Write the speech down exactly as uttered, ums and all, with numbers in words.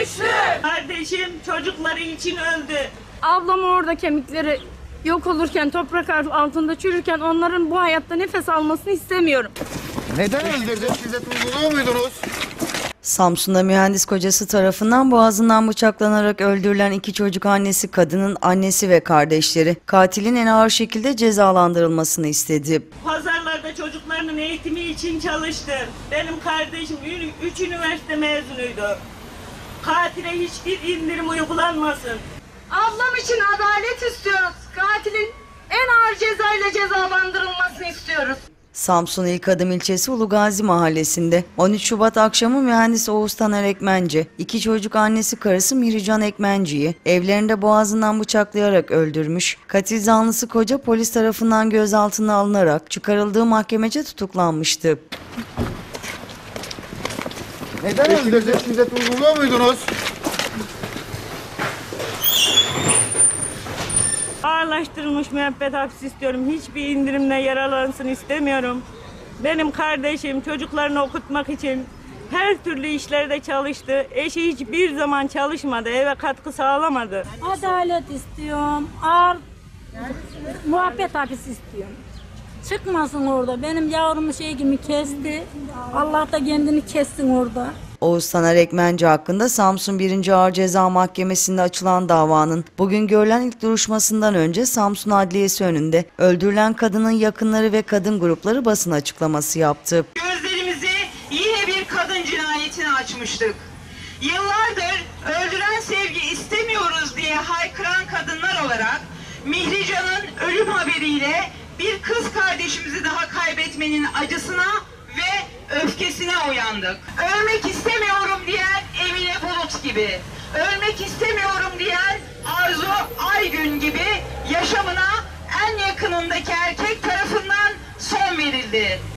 düştü. Kardeşim çocukları için öldü. Ablam orada kemikleri yok olurken, toprak altında çürürken onların bu hayatta nefes almasını istemiyorum. Neden öldürdün? Size tutukluluyor muydunuz? Samsun'da mühendis kocası tarafından boğazından bıçaklanarak öldürülen iki çocuk annesi kadının annesi ve kardeşleri katilin en ağır şekilde cezalandırılmasını istedi. Pazarlarda çocuklarının eğitimi için çalıştı. Benim kardeşim üç üniversite mezunuydu. Katile hiçbir indirim uygulanmasın. Ablam için adalet istiyoruz. Katilin en ağır cezayla cezalandırılmasını istiyoruz. Samsun İlkadım ilçesi Ulugazi mahallesinde on üç Şubat akşamı mühendis Oğuz Taner Ekmence, iki çocuk annesi karısı Mihrican Ekmenci'yi evlerinde boğazından bıçaklayarak öldürmüş. Katil zanlısı koca polis tarafından gözaltına alınarak çıkarıldığı mahkemece tutuklanmıştı. Neden öldürdün? Size tutukluluyor muydunuz? Ağırlaştırılmış müebbet hapsi istiyorum. Hiçbir indirimle yaralansın istemiyorum. Benim kardeşim çocuklarını okutmak için her türlü işlerde çalıştı. Eşi hiçbir zaman çalışmadı, eve katkı sağlamadı. Adalet istiyorum, ağır muhabbet hapisi istiyorum. Çıkmasın orada. Benim yavrumu şey gibi kesti. Allah da kendini kessin orada. Oğuz Taner Ekmence hakkında Samsun birinci Ağır Ceza Mahkemesi'nde açılan davanın bugün görülen ilk duruşmasından önce Samsun Adliyesi önünde öldürülen kadının yakınları ve kadın grupları basın açıklaması yaptı. Gözlerimizi yine bir kadın cinayetine açmıştık. Yıllardır öldüren sevgi istemiyoruz diye haykıran kadınlar olarak Mihrican'ın ölüm haberiyle bir kız kardeşimizi daha kaybetmenin acısına ve öfkesine uyandık. Ölmek istemiyorum diyen Emine Bulut gibi, ölmek istemiyorum diyen Arzu Aygün gibi yaşamına en yakınındaki erkek tarafından son verildi.